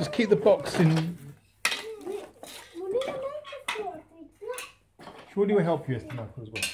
Just keep the box in. Surely will help you, Esther Michael, as well.